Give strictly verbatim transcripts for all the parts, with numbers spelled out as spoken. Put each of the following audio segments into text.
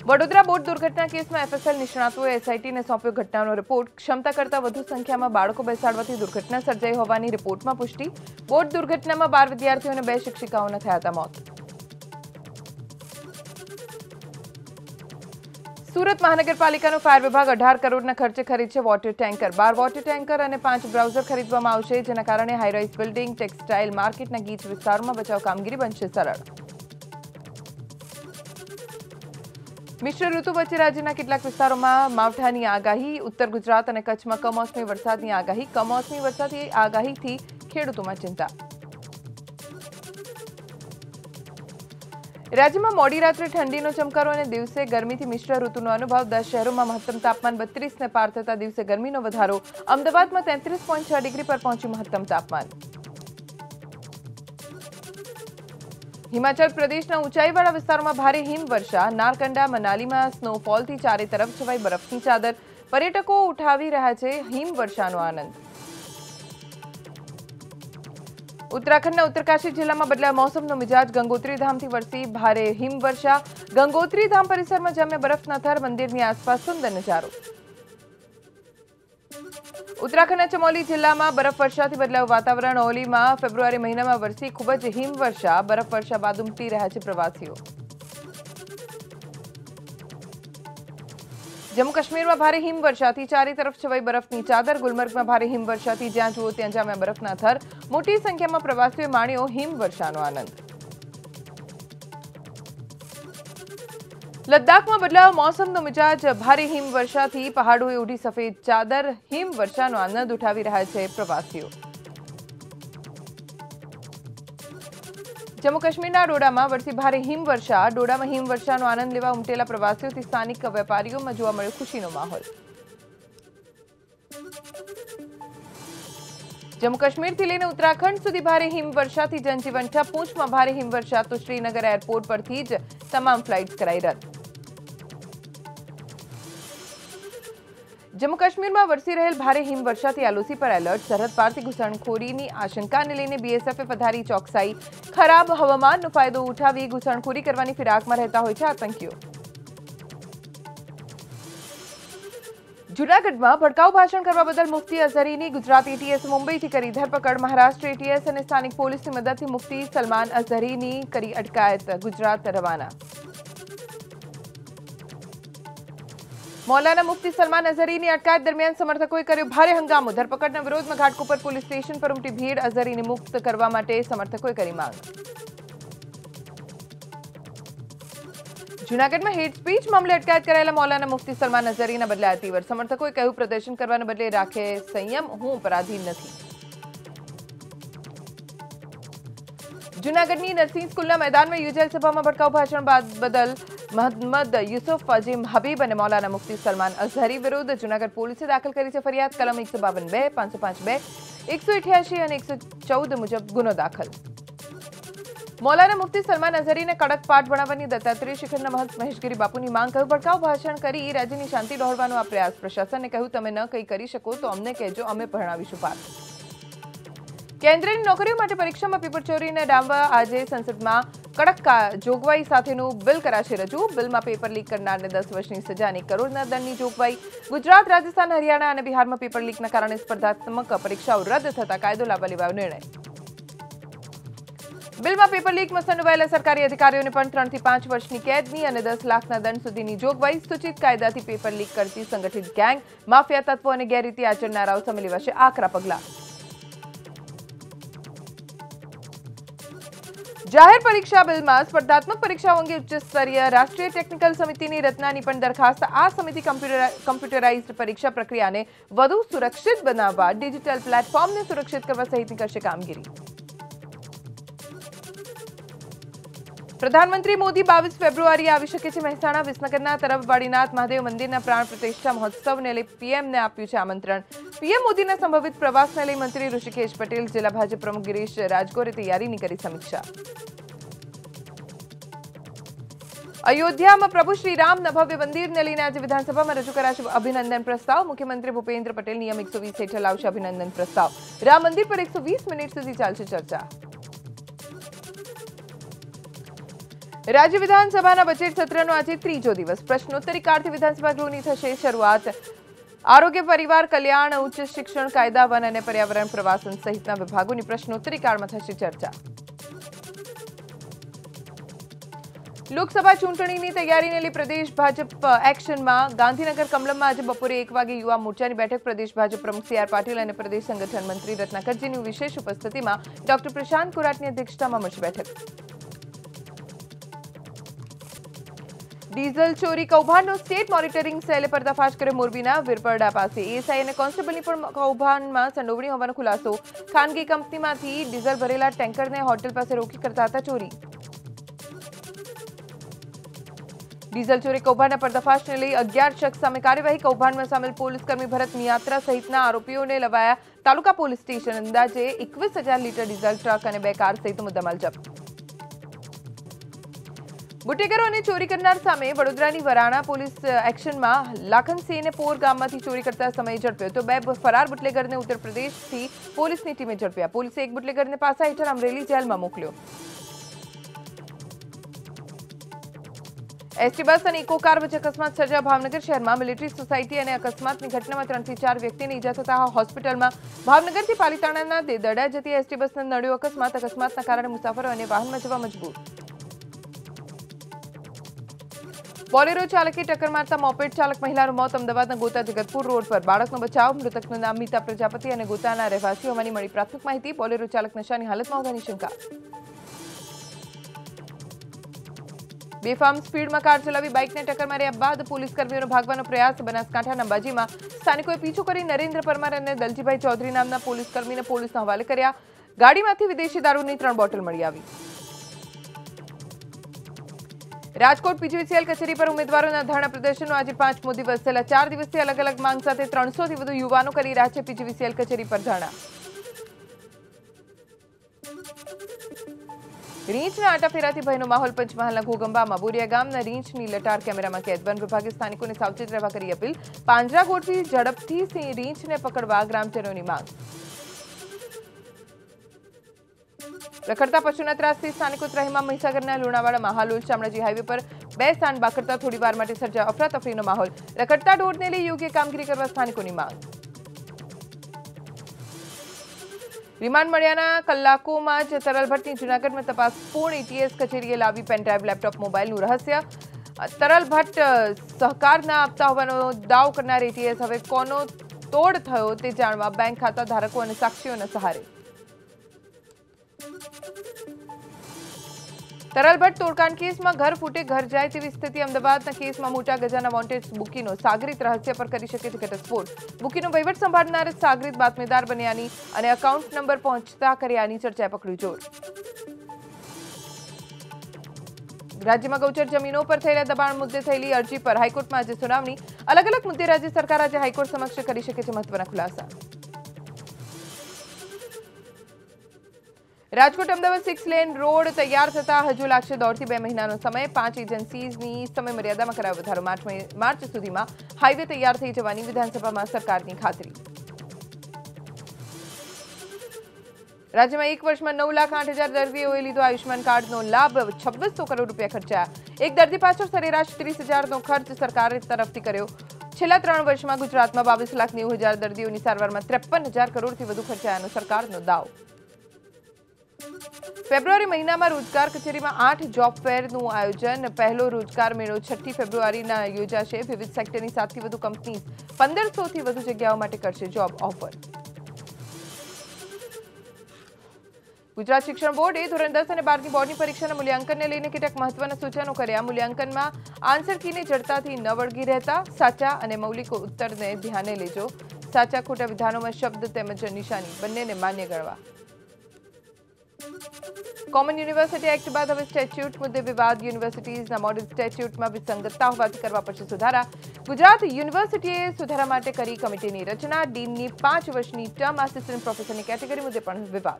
Vadodara boat દુર્ઘટના કેસમાં FSL નિષ્ણાતોએ એસઆઈટીને સોંપ્યો ઘટનાનો રિપોર્ટ। ક્ષમતા કરતાં વધુ સંખ્યામાં બાળકો બેસાડવાથી દુર્ઘટના સર્જાઈ હોવાની રિપોર્ટમાં પુષ્ટિ। બોટ દુર્ઘટનામાં બાર વિદ્યાર્થીઓ અને બે શિક્ષિકાઓના થયા હતા મોત। सूरत महानगरपालिकाનો फायर विभाग अठार करोड़ના ખર્ચે ખરીદશે વોટર ટેન્કર। બાર વોટર ટેન્કર અને પાંચ બ્રાઉઝર ખરીદવામાં આવશે, જેના કારણે હાઈરાઇઝ બિલ્ડિંગ, ટેક્સટાઇલ માર્કેટના ગીચ વિસ્તારોમાં બચાવ કામગીરી બનશે સરળ। મિશ્ર ઋતુ વચ્ચે રાજ્યના કેટલાક વિસ્તારોમાં માવઠાની આગાહી। ઉત્તર ગુજરાત અને કચ્છમાં કમોસમી વરસાદની આગાહી। કમોસમી વરસાદની આગાહીથી ખેડૂતોમાં ચિંતા। राज्य में मोडी रात्रे ठंडीनो चमकारो और दिवसे गर्मी थी मिश्र ऋतुनो अनुभव। दस शहरों में महत्तम तापमान बत्रीस ने पार थता दिवसे गर्मीनो वधारो। अमदावाद में तैंतीस पॉइंट छह डिग्री पर पहुंच्यु महत्तम तापमान। हिमाचल प्रदेशना ऊंचाईवाळा विस्तारों भारे हिमवर्षा। नारकंडा मनाली में स्नोफॉल थी चारे तरफ छवाई बरफनी चादर। पर्यटको उठावी रह्या छे हिमवर्षानो आनंद। उत्तराखंडના उत्तरकाशी जिला में बदलायो मौसमनो मिजाज। गंगोत्री धाम थी वरसी भारे हिमवर्षा। गंगोत्री धाम परिसर में जाम्या बरफना थर। मंदिरनी आसपास सुंदर नजारो। उत्तराखंडના चमोली जिला में बरफवर्षाथी बदलायो वातावरण। ओली में फेब्रुआरी महीना में वरसी खूब ज हिमवर्षा। बरफवर्षा बाद उमटी रह्या छे प्रवासीओ। जम्मू काश्मीर में भारे हिमवर्षाथी चारे तरफ छवाई बरफनी चादर। गुलमर्ग में भारे हिमवर्षाथी ज्यां जुओ त्यां जाम्या बरफना थर। मोटी संख्या में प्रवासीओए माण्यो हिमवर्षानो आनंद। लद्दाख में बदलायो मौसमनो मिजाज। भारे हिमवर्षाथी पहाड़ोए ओढ़ी सफेद चादर। हिमवर्षानो आनंद उठावी रह्या छे प्रवासीओ। जम्मू काश्मीरना डोडामां वरसी भारे हिमवर्षा। डोडामां हिमवर्षानो आनंद लेवा उमटेला प्रवासीओथी स्थानिक वेपारीओमां जोवा मळ्यो खुशीनो माहोल। जम्मू काश्मीरथी लईने उत्तराखंड सुधी भारे हिमवर्षाथी जनजीवन ठप। पूंछमां भारे हिमवर्षा तो श्रीनगर एरपोर्ट परथी ज तमाम फ्लाइट्स कराई रद्द। जम्मू काश्मीर में वरसी रहेल भारे हिमवर्षाथी एलओसी पर एलर्ट। सरहद पारथी घुसणखोरीनी आशंकाने लईने बीएसएफे વધારી ચોકસાઈ। खराब हवामानનો फायदो उठावी घुसणखोरी करवानी फिराकमां રહેતા હોય છે આતંકીઓ। जूनागढ़ भड़काऊ भाषण करवा बदल मुफ्ती अजहरीनी गुजरात एटीएस मुंबईथी करी धरपकड़। महाराष्ट्र एटीएस और स्थानिक पोलीसनी मददथी मुफ्ती सलमान अजहरीनी करी अटकायत। गुजरात रवाना। मौलाना मुफ्ती सलमान अजहरीनी अटकायत दरमियान समर्थकोए कर्यो भारे हंगामो। धरपकड़ना विरोध में घाटकोपर पोलीस स्टेशन पर उमटी भीड़। अजहरीने मुक्त करवा माटे समर्थकोए करी मांग। जूनागढ़ में हेट स्पीच मामले अटकायत करायेला मौलाना मुफ्ती सलमान अजहरीना बदलाया तीव्र। समर्थकोए कह्युं प्रदर्शन करवाने बदले राखे संयम, हूँ अपराधी नथी। जूनागढ़नी नरसिंह स्कूलना मैदान में योजाયેલ સભામાં ભડકાઉ ભાષણ બાદ બદલ मोहम्मद यूसुफ अजीम हबीब और मौलाना मुफ्ती सलमान अजहरी विरुद्ध जूनागढ़ पोलीसे दाखल करी है फरियाद। कलम एक सौ बावन बे पांच सौ पांच बे एक सौ अठासी और एक सौ चौदह मुजब गुनो दाखल। मौलाना मुफ्ती सलमान अजहरी ने कड़क पाठ बनावવાની दत्तात्रेय शिखरना महंत महेशगिरी बापूनी मांग। કહ્યું ભડકાઉ ભાષણ કરી રાજ્યની શાંતિ દોહરવાનો આ પ્રયાસ। પ્રશાસનને કહ્યું તમે ન કંઈ કરી શકો તો અમને કહેજો, અમે ભણાવીશું પાઠ। કેન્દ્રની નોકરીઓ માટે પરીક્ષામાં પેપર ચોરીને ડામવા આજે સંસદમાં કડક જોગવાઈ સાથેનું બિલ કરાશે રજૂ। બિલમાં પેપર લીક કરનારને દસ વર્ષની સજા અને એક કરોડના દંડની જોગવાઈ। ગુજરાત, રાજસ્થાન, હરિયાણા અને બિહારમાં પેપર લીકના કારણે સ્પર્ધાત્મક પરીક્ષાઓ રદ થતા કાયદો લાવવા લેવાયો નિર્ણય। બિલમાં પેપર લીકમાં સંડોવાયેલા સરકારી અધિકારીઓને પણ ત્રણ થી પાંચ વર્ષની કેદની અને દસ લાખના દંડ સુધીની જોગવાઈ। સૂચિત કાયદાથી પેપર લીક કરતી સંગઠિત ગેંગ, માફિયા તત્વો અને ગેરરીતિ આચરનારાઓ સામે લેવાશે આકરા પગલાં। जाहिर परीक्षा बिल में स्पर्धात्मक परीक्षाओं अंगे उच्च स्तरीय राष्ट्रीय टेक्निकल समिति रचनानी पण दरखास्त। आ समिति कम्प्यूटराइज्ड परीक्षा प्रक्रिया ने वधु सुरक्षित बनावा डिजिटल प्लेटफॉर्म ने सुरक्षित करवा सहितनी करशे कामगीरी। प्रधानमंत्री मोदी बावीस फेब्रुआरी आवी शके छे महेसाणा। विसनगरना तरबवाड़ीनाथ महादेव मंदिरना प्राण प्रतिष्ठा महोत्सव ने लई पीएम ने आप्युं छे आमंत्रण। पीएम मोदीना संभावित प्रवास ने लई मंत्री ऋषिकेश पटेल, जिला भाजप प्रमुख गिरीश राजगोरे तैयारीनी करी समीक्षा। अयोध्या में प्रभु श्रीराम भव्य मंदिर ने लईने आज विधानसभा में रजू कराशे अभिनंदन प्रस्ताव। मुख्यमंत्री भूपेन्द्र पटेल नियम एक सौ वीस हेठळ आवशे अभिनंदन प्रस्ताव। राम मंदिर पर एक सौ वीस मिनिट सुधी चालशे चर्चा। રાજ્ય વિધાનસભાના બજેટ સત્રનો આજે ત્રીજો દિવસ પ્રશ્નોત્તરી કાળથી વિધાનસભા ગૃહની થશે શરૂઆત। આરોગ્ય પરિવાર કલ્યાણ ઉચ્ચ શિક્ષણ કાયદા વન અને પર્યાવરણ પ્રવાસન સહિતના વિભાગોની પ્રશ્નોત્તરી કાળમાં થશે ચર્ચા। લોકસભા ચૂંટણીની તૈયારીને લઈ પ્રદેશ ભાજપ એક્શનમાં। ગાંધીનગર કમલમમાં આજે બપોરે એક વાગે યુવા મોરચાની બેઠક પ્રદેશ ભાજપ પ્રમુખ સી આર પાટીલ અને પ્રદેશ સંગઠન મંત્રી રત્નાકરજીની વિશેષ ઉપસ્થિતિમાં ડોક્ટર પ્રશાંત કોરાટની અધ્યક્ષતામાં મળશે બેઠક। ડીઝલ ચોરી કૌભાંડનો સ્ટેટ મોનિટરિંગ સેલે પર્દાફાશ કર્યો। મોરબીના વીરપરડા પાસે એએસઆઈ અને કોન્સ્ટેબલની પણ કૌભાંડમાં સંડોવણી હોવાનો ખુલાસો। ખાનગી કંપનીમાંથી ડીઝલ ભરેલા ટેન્કરને હોટેલ પાસે રોકી કરતા હતા ચોરી। ડીઝલ ચોરી કૌભાંડના પર્દાફાશને લઈ અગિયાર શખ્સ સામે કાર્યવાહી। કૌભાંડમાં સામેલ પોલીસકર્મી ભરત મિયાત્રા સહિતના આરોપીઓને લવાયા તાલુકા પોલીસ સ્ટેશન। અંદાજે એકવીસ હજાર લીટર ડીઝલ ટ્રક અને બે કાર સહિત મુદ્દામાલ જપ્ત। બુટેગરો અને ચોરી કરનાર સામે વડોદરાની વરાણા પોલીસ એક્શનમાં। લાખનસિંહને પોર ગામમાંથી ચોરી કરતા સમયે ઝડપ્યો તો બે ફરાર બુટલેગરને ઉત્તર પ્રદેશથી પોલીસની ટીમે ઝડપ્યા। પોલીસે એક બુટલેગરને પાસા હેઠળ અમરેલી જેલમાં મોકલ્યો। એસટી બસ અને ઇકો કાર વચ્ચે અકસ્માત સર્જાયો। ભાવનગર શહેરમાં મિલિટરી સોસાયટી અને અકસ્માતની ઘટનામાં ત્રણથી ચાર વ્યક્તિને ઈજા થતા હોસ્પિટલમાં। ભાવનગરથી પાલીતાણાના દેદડા જતી એસટી બસને નડ્યો અકસ્માત। અકસ્માતના કારણે મુસાફરો અને વાહનમાં જવા મજબૂર। બોલેરો ચાલકે ટક્કર મારતા મોપેડ ચાલક મહિલાનું મોત। અમદાવાદના ગોતા જગતપુર રોડ પર બાળકનો બચાવ। મૃતકનું નામ મીતા પ્રજાપતિ અને ગોતાના રહેવાસી હોવાની મળી પ્રાથમિક માહિતી। બોલેરો ચાલક નશાની હાલતમાં હોવાની શંકા। બેફામ સ્પીડમાં કાર ચલાવી બાઇકને ટક્કર માર્યા બાદ પોલીસ કર્મીઓનો ભાગવાનો પ્રયાસ। બનાસકાંઠાના અંબાજીમાં સ્થાનિકોએ પીછો કરી નરેન્દ્ર પરમાર અને દલજીભાઈ ચૌધરી નામના પોલીસ કર્મીને પોલીસના હવાલે કર્યા। ગાડીમાંથી વિદેશી દારૂની ત્રણ બોટલ મળી આવી। રાજકોટ પીજીવીસીએલ કચેરી પર ઉમેદવારોના ધરણા પ્રદર્શનનો આજે પાંચમો દિવસ। છેલ્લા ચાર દિવસથી અલગ અલગ માંગ સાથે ત્રણસો થી વધુ યુવાનો કરી રહ્યા છે પીજીવીસીએલ કચેરી પર ધરણા। રીંછના આટાફેરાથી ભયનો માહોલ। પંચમહાલના ઘોગંબામાં બોરિયા ગામના રીંછની લટાર કેમેરામાં કેદ। વન વિભાગે સ્થાનિકોને સાવચેત રહેવા કરી અપીલ। પાંજરા ગોઠવી ઝડપથી રીંછને પકડવા ગ્રામજનોની માંગ। રખડતા પશુના ત્રાસથી સ્થાનિકો ત્રાહિમામ। મહીસાગરના લુણાવાડામાં હાલોલ શામળાજી હાઈવે પર બે સ્થાન બાકરતા થોડીવાર માટે સર્જાયો અફરાતફરીનો માહોલ। રખડતા ઢોરને લઈ યોગ્ય કામગીરી કરવા સ્થાનિકોની માંગ। રિમાન્ડ મળ્યાના કલાકોમાં જ તરલ ભટ્ટની જૂનાગઢમાં તપાસ પૂર્ણ। એટીએસ કચેરીએ લાવી પેનડ્રાઈવ લેપટોપ મોબાઈલનું રહસ્ય। તરલ ભટ્ટ સહકાર ન આપતા હોવાનો દાવ કરનાર એટીએસ હવે કોનો તોડ થયો તે જાણવા બેંક ખાતા ધારકો અને સાક્ષીઓના સહારે। તરલ ભટ્ટ તોડકાંડ કેસમાં ઘર ફૂટે ઘર જાય તેવી સ્થિતિ। અમદાવાદના કેસમાં મોટા ગજાના વોન્ટેડ બુકીનો સાગરીત રહસ્ય પર કરી શકે છે ઘટસ્ફોટ। બુકીનો વહીવટ સંભાળનાર સાગરીત બાતમીદાર બન્યાની અને એકાઉન્ટ નંબર પહોંચતા કર્યાની ચર્ચાએ પકડ્યું જોર। રાજ્યમાં ગૌચર જમીનો પર થયેલા દબાણ મુદ્દે થયેલી અરજી પર હાઈકોર્ટમાં આજે સુનાવણી। અલગ અલગ મુદ્દે રાજ્ય સરકાર આજે હાઈકોર્ટ સમક્ષ કરી શકે છે મહત્વના ખુલાસા। Rajkot Ahmedabad six lane road તૈયાર થતા હજુ લાગશે દોઢથી બે મહિનાનો સમય। પાંચ એજન્સીઝની સમય મર્યાદામાં કરાયો વધારો। માર્ચ સુધીમાં હાઈવે તૈયાર થઈ જવાની વિધાનસભામાં સરકારની ખાતરી। રાજ્યમાં એક વર્ષમાં નવ લાખ આઠ હજાર દર્દીઓએ લીધો આયુષ્માન કાર્ડનો લાભ। છવ્વીસો કરોડ રૂપિયા ખર્ચાયા। એક દર્દી પાછળ સરેરાશ ત્રીસ હજારનો ખર્ચ સરકાર તરફથી કર્યો। છેલ્લા ત્રણ વર્ષમાં ગુજરાતમાં બાવીસ લાખ નેવું હજાર દર્દીઓની સારવારમાં ત્રેપન હજાર કરોડથી વધુ ખર્ચાયાનો સરકારનો દાવ। ફેબ્રુઆરી મહિનામાં રોજગાર કચેરીમાં આઠ જોબ ફેરનું આયોજન। પહેલો રોજગાર મેળો છઠ્ઠી ફેબ્રુઆરીના યોજાશે। વિવિધ સેક્ટરની સાતથી વધુ કંપની પંદરસોથી વધુ જગ્યાઓ માટે કરશે જોબ ઓફર। ગુજરાત શિક્ષણ બોર્ડે ધોરણ દસ અને બારની બોર્ડની પરીક્ષાના મૂલ્યાંકનને લઈને કેટલાક મહત્વના સૂચનો કર્યા। મૂલ્યાંકનમાં આન્સર કીને જડતાથી ન વળગી રહેતા સાચા અને મૌલિક ઉત્તરને ધ્યાને લેજો। સાચા ખોટા વિધાનોમાં શબ્દ તેમજ નિશાની બંનેને માન્ય ગણવા। કોમન યુનિવર્સિટી એક્ટ બાદ હવે સ્ટેચ્યુટ મુદ્દે વિવાદ। યુનિવર્સિટીઝના મોડેલ સ્ટેચ્યુટમાં વિસંગતતા હોવાથી કરવા પડશે સુધારા। ગુજરાત યુનિવર્સિટીએ સુધારા માટે કરી કમિટીની રચના। ડીનની પાંચ વર્ષની ટર્મ આસિસ્ટન્ટ પ્રોફેસરની કેટેગરી મુદ્દે પણ વિવાદ।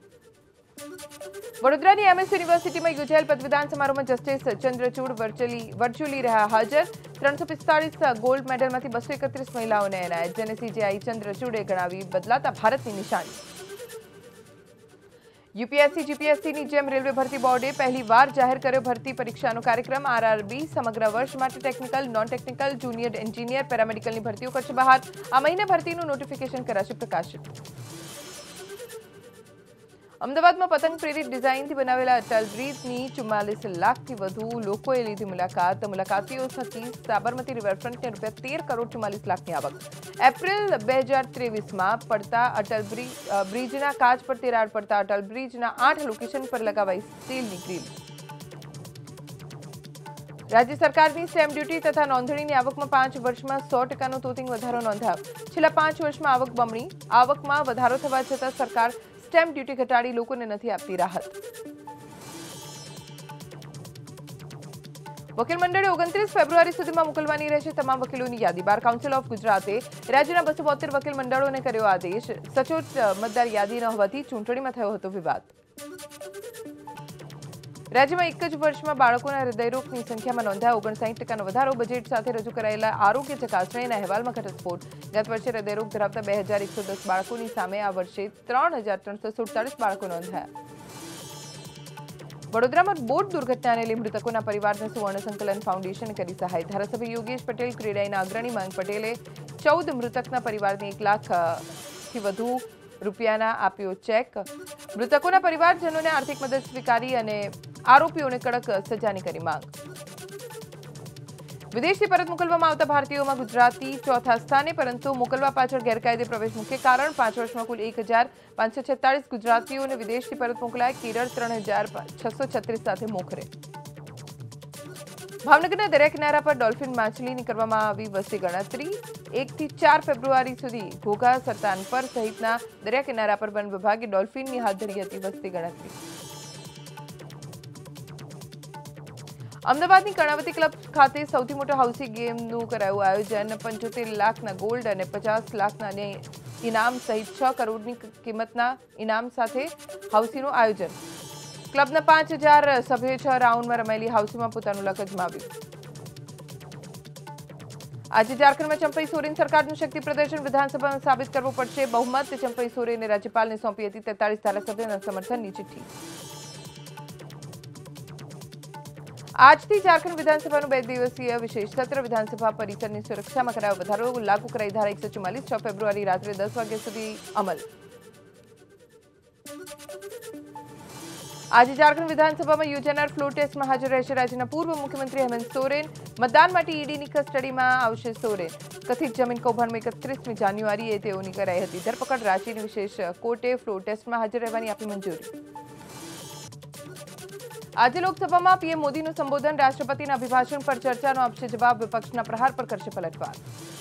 વડોદરાની એમએસ યુનિવર્સિટીમાં યોજાયેલ પદવીદાન સમારોહમાં જસ્ટિસ ચંદ્રચૂડ વર્ચ્યુઅલી વર્ચ્યુઅલી રહ્યા હાજર। ત્રણસો પિસ્તાળીસ ગોલ્ડ મેડલમાંથી બસો એકત્રીસ મહિલાઓને એનાયત। જેને સીજીઆઈ ચંદ્રચૂડે ગણાવી બદલાતા ભારતની નિશાની। યુપીએસસી જીપીએસસીની જેમ રેલવે ભરતી બોર્ડે પહેલીવાર જાહેર કર્યો ભરતી પરીક્ષાનો કાર્યક્રમ આરઆરબી સમગ્ર વર્ષ માટે technical non technical junior engineer પેરામેડિકલની ભરતીઓ કરશે બહાર આ મહિને ભરતીનું નોટિફિકેશન કરાશે પ્રકાશિત અમદાવાદમાં પતંગ પ્રેરિત ડિઝાઇનથી બનાવેલા અટલ બ્રિજની ચુમ્માલીસ લાખથી વધુ લોકોએ લીધી મુલાકાત મુલાકાતીઓ થકી સાબરમતી રિવરફ્રન્ટને રૂપિયા તેર કરોડ ચુમ્માલીસ લાખની આવક એપ્રિલ બે હજાર ત્રેવીસમાં પડતા અટલ બ્રિજના કાચ પર તિરાડ પડતા અટલ બ્રિજના આઠ લોકેશન પર લગાવાઈ સ્ટીલની ગ્રીલ રાજ્ય સરકારની સ્ટેમ્પ ડ્યુટી તથા નોંધણીની આવકમાં પાંચ વર્ષમાં સો ટકાનો તોતિંગ વધારો નોંધાયો છેલ્લા પાંચ વર્ષમાં આવક બમણી આવકમાં વધારો થવા છતાં સરકાર સ્ટેમ્પ ડ્યુટી ઘટાડી લોકોને નથી આપતી રાહત વકીલ મંડળે ઓગણત્રીસ ફેબ્રુઆરી સુધીમાં મોકલવાની રહેશે તમામ વકીલોની યાદી બાર કાઉન્સિલ ઓફ ગુજરાતે રાજ્યના બસો બોતેર વકીલ મંડળોને કર્યો આદેશ સચોટ મતદાર યાદી ન હોવાથી ચૂંટણીમાં થયો હતો વિવાદ રાજ્યમાં એક જ વર્ષમાં બાળકોના હૃદયરોગની સંખ્યામાં નોંધાયો ઓગણસાઠ ટકાનો વધારો બજેટ સાથે રજૂ કરાયેલા આરોગ્ય ચકાસણીના અહેવાલમાં ઘટસ્ફોટ ગત વર્ષે હૃદયરોગ ધરાવતા બે હજાર એકસો દસ બાળકોની સામે આ વર્ષે ત્રણ હજાર ત્રણસો સુડતાલીસ બાળકો નોંધાયા વડોદરામાં બોટ દુર્ઘટનાને લઈ મૃતકોના પરિવારને સુવર્ણ સંકલન ફાઉન્ડેશન કરી સહાય ધારાસભ્ય યોગેશ પટેલ ક્રેડાઈના અગ્રણી માંગ પટેલે ચૌદ મૃતકના પરિવારને એક લાખથી વધુ રૂપિયાના આપ્યો ચેક મૃતકોના પરિવારજનોને આર્થિક મદદ સ્વીકારી અને આરોપીઓને કડક સજાની કરી માંગ વિદેશથી પરત મોકલવામાં આવતા ભારતીયોમાં ગુજરાતી ચોથા સ્થાને પરંતુ મોકલવા પાછળ ગેરકાયદે પ્રવેશ મુખ્ય કારણ પાંચ વર્ષમાં કુલ એક હજાર પાંચસો છેતાલીસ ગુજરાતીઓને વિદેશથી પરત મોકલાય કેરળ ત્રણ હજાર છસો છત્રીસ સાથે મોખરે ભાવનગરના દરિયા કિનારા પર ડોલ્ફિન માછલીની કરવામાં આવી વસ્તી ગણતરી એકથી ચાર ફેબ્રુઆરી સુધી ઘોઘા સરતાનપર સહિતના દરિયા કિનારા પર વન વિભાગે ડોલ્ફિનની હાથ ધરી હતી વસ્તી ગણતરી અમદાવાદની કર્ણાવતી ક્લબ ખાતે સૌથી મોટા હાઉસી ગેમનું કરાયું આયોજન પંચોતેર લાખના ગોલ્ડ અને પચાસ લાખના ઇનામ સહિત છ કરોડની કિંમતના ઇનામ સાથે હાઉસીનું આયોજન ક્લબના પાંચ હજાર સભ્યોએ છ રાઉન્ડમાં રમાયેલી હાઉસીમાં પોતાનું લક અજમાવ્યું આજે ઝારખંડમાં ચંપઈ સોરેન સરકારનું શક્તિ પ્રદર્શન વિધાનસભામાં સાબિત કરવું પડશે બહુમત ચંપઈ સોરેને રાજ્યપાલને સોંપી હતી તેતાલીસ ધારાસભ્યોના સમર્થનની ચિઠ્ઠી આજથી ઝારખંડ વિધાનસભાનું બે દિવસીય વિશેષ સત્ર વિધાનસભા પરિસરની સુરક્ષામાં કરાયો વધારો લાગુ કરાઈ ધારા એકસો ચુમ્માલીસ છ ફેબ્રુઆરી રાત્રે દસ વાગ્યા સુધી અમલ આજે ઝારખંડ વિધાનસભામાં યોજાનાર ફ્લોર ટેસ્ટમાં હાજર રહેશે રાજ્યના પૂર્વ મુખ્યમંત્રી હેમંત સોરેન મતદાન માટે ઈડીની કસ્ટડીમાં આવશે સોરેન કથિત જમીન કૌભાંડમાં એકત્રીસમી જાન્યુઆરીએ તેઓની કરાઈ હતી ધરપકડ રાંચીની વિશેષ કોર્ટે ફ્લોર ટેસ્ટમાં હાજર રહેવાની આપી મંજૂરી આજે લોકસભામાં પીએમ મોદીનું સંબોધન રાષ્ટ્રપતિના અભિભાષણ પર ચર્ચાનો આપશે જવાબ વિપક્ષના પ્રહાર પર કરશે પલટવાર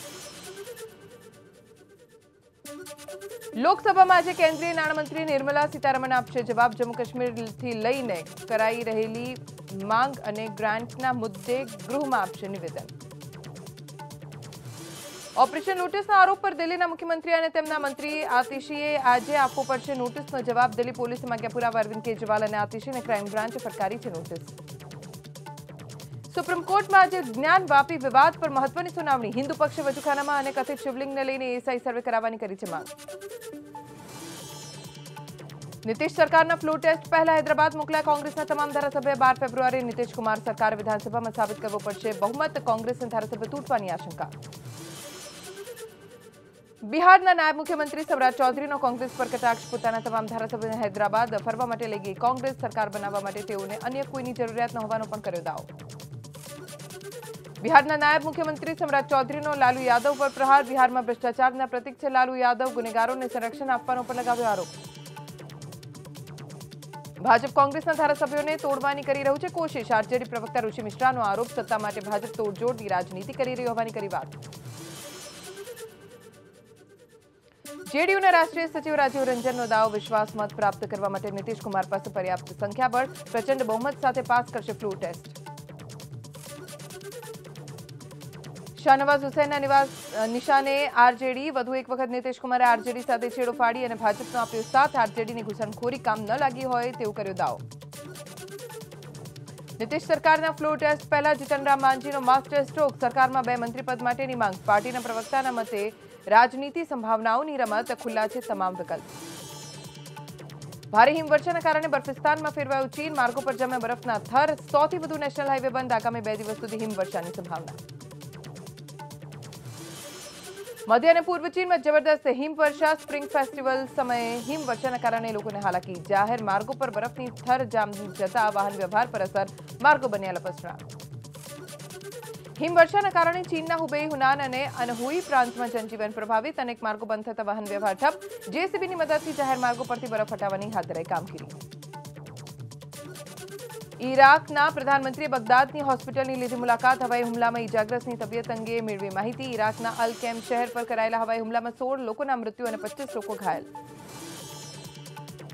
લોકસભામાં આજે કેન્દ્રીય નાણામંત્રી નિર્મલા સીતારમણ આપશે જવાબ જમ્મુ કાશ્મીરથી લઈને કરાઈ રહેલી માંગ અને ગ્રાન્ટના મુદ્દે ગૃહમાં આપશે નિવેદન ઓપરેશન લોટસના આરોપ પર દિલ્હીના મુખ્યમંત્રી અને તેમના મંત્રી આતિશીએ આજે આપવો પડશે નોટિસનો જવાબ દિલ્હી પોલીસે માગ્યા પુરાવા અરવિંદ કેજરીવાલ અને આતિશીને ક્રાઇમ બ્રાન્ચે ફટકારી છે નોટિસ સુપ્રીમ કોર્ટમાં આજે જ્ઞાનવાપી વિવાદ પર મહત્વની સુનાવણી હિન્દુ પક્ષે વજુખાનામાં અને કથિત શિવલિંગને લઈને એએસઆઈ સર્વે કરાવવાની કરી છે માંગ નીતિશ સરકારના ફ્લોર ટેસ્ટ પહેલા હૈદરાબાદ મોકલ્યા કોંગ્રેસના તમામ ધારાસભ્ય બાર ફેબ્રુઆરી નીતિશ કુમાર સરકાર વિધાનસભામાં સાબિત કરવો પડશે બહુમત કોંગ્રેસના ધારાસભ્ય તૂટવાની આશંકા બિહારના નાયબ મુખ્યમંત્રી સમ્રાટ ચૌધરીનો કોંગ્રેસ પર કટાક્ષ પોતાના તમામ ધારાસભ્યોને હૈદરાબાદ ફરવા માટે લઈ ગઈ કોંગ્રેસ સરકાર બનાવવા માટે તેઓને અન્ય કોઈની જરૂરિયાત ન હોવાનો પણ કર્યો દાવો બિહારના નાયબ મુખ્યમંત્રી સમ્રાટ ચૌધરીનો લાલુ યાદવ પર પ્રહાર બિહારમાં ભ્રષ્ટાચારના પ્રતીક છે લાલુ યાદવ ગુનેગારોને સંરક્ષણ આપવાનો પણ લગાવ્યો આરોપ ભાજપ કોંગ્રેસના ધારાસભ્યોને તોડવાની કરી રહ્યું છે કોશિશ આરજેડી પ્રવક્તા ઋષિ મિશ્રાનો આરોપ સત્તા માટે ભાજપ તોડજોડની રાજનીતિ કરી રહી હોવાની કરી વાત જેડીયુના રાષ્ટ્રીય સચિવ રાજીવ રંજનનો દાવો વિશ્વાસ મત પ્રાપ્ત કરવા માટે નીતિશ કુમાર પાસે પર્યાપ્ત સંખ્યાબળ પ્રચંડ બહુમત સાથે પાસ કરશે ફ્લોર ટેસ્ટ શાહનવાઝ હુસૈનના નિવાસ નિશાને આરજેડી વધુ એક વખત નીતિશ કુમારે આરજેડી સાથે છેડો ફાડી અને ભાજપનો આપ્યો સાથ આરજેડીની ઘૂસણખોરી કામ ન લાગી હોય તેવું કર્યો દાવો નીતિશ સરકારના ફ્લોર ટેસ્ટ પહેલા જીતનરામ માંઝીનો માસ્ટર સ્ટ્રોક સરકારમાં બે મંત્રી પદ માટેની માંગ પાર્ટીના પ્રવક્તાના મતે રાજનીતિ સંભાવનાઓની રમત ખુલ્લા છે તમામ વિકલ્પ ભારે હિમવર્ષાના કારણે બર્ફિસ્તાનમાં ફેરવાયું ચીન, માર્ગો પર જમ્યા બરફના થર, સૌથી વધુ નેશનલ હાઈવે બંધ, આગામી બે દિવસ સુધી હિમવર્ષાની સંભાવના. મધ્ય અને પૂર્વ ચીનમાં જબરદસ્ત હિમવર્ષા, સ્પ્રિંગ ફેસ્ટિવલ સમયે હિમવર્ષાના કારણે લોકોને હાલાકી, જાહેર માર્ગો પર બરફની થર જામી જતા વાહન વ્યવહાર પર અસર, માર્ગો બન્યા લપસણા. હિમવર્ષાના કારણે ચીનના હુબેઈ, હુનાન અને અનહુઈ પ્રાંતમાં જનજીવન પ્રભાવિત, અનેક માર્ગો બંધ થતા વાહન વ્યવહાર ઠપ, જેસીબીની મદદથી જાહેર માર્ગો પરથી બરફ હટાવવાની હાથ ધરાઈ કામગીરી. ઈરાકના પ્રધાનમંત્રીએ બગદાદની હોસ્પિટલની લીધી મુલાકાત, હવાઈ હુમલામાં ઈજાગ્રસ્તની તબિયત અંગે મેળવી માહિતી. ઈરાકના અલ કેમ શહેર પર કરાયેલા હવાઈ હુમલામાં સોળ લોકોના મૃત્યુ અને પચીસ લોકો ઘાયલ.